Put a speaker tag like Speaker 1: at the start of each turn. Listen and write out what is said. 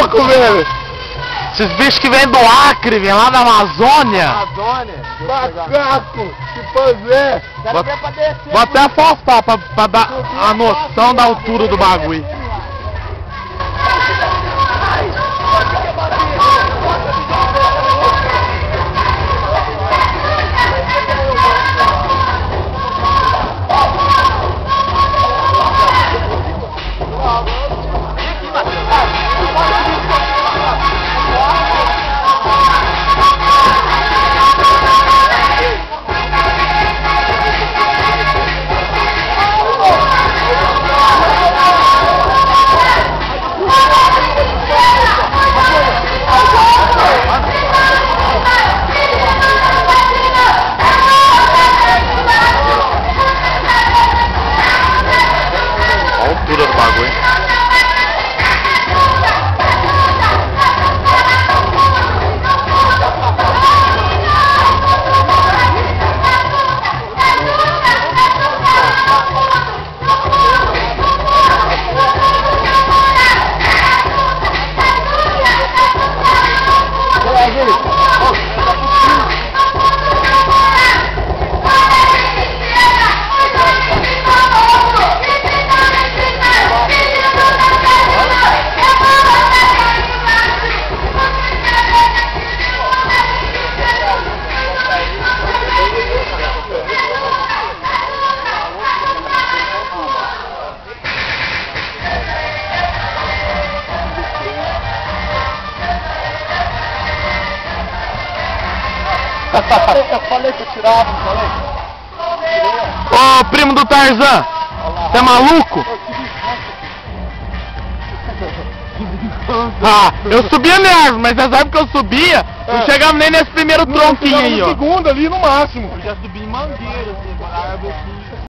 Speaker 1: louco, velho! Esses bichos que vêm do Acre, vêm lá da Amazônia.
Speaker 2: Macaco! Chimpanzé!
Speaker 1: Vou até afastar pra dar a noção da altura do bagulho. Altura do bagulho.
Speaker 2: Eu falei que eu tirava, não falei?
Speaker 1: Ô, primo do Tarzan, você é maluco? Ah, eu subia mesmo, mas você sabe que eu subia, não chegava nem nesse primeiro tronquinho aí, ó.
Speaker 2: No segundo ali no máximo.
Speaker 3: Eu já subi em Mangueira, assim, árvore assim.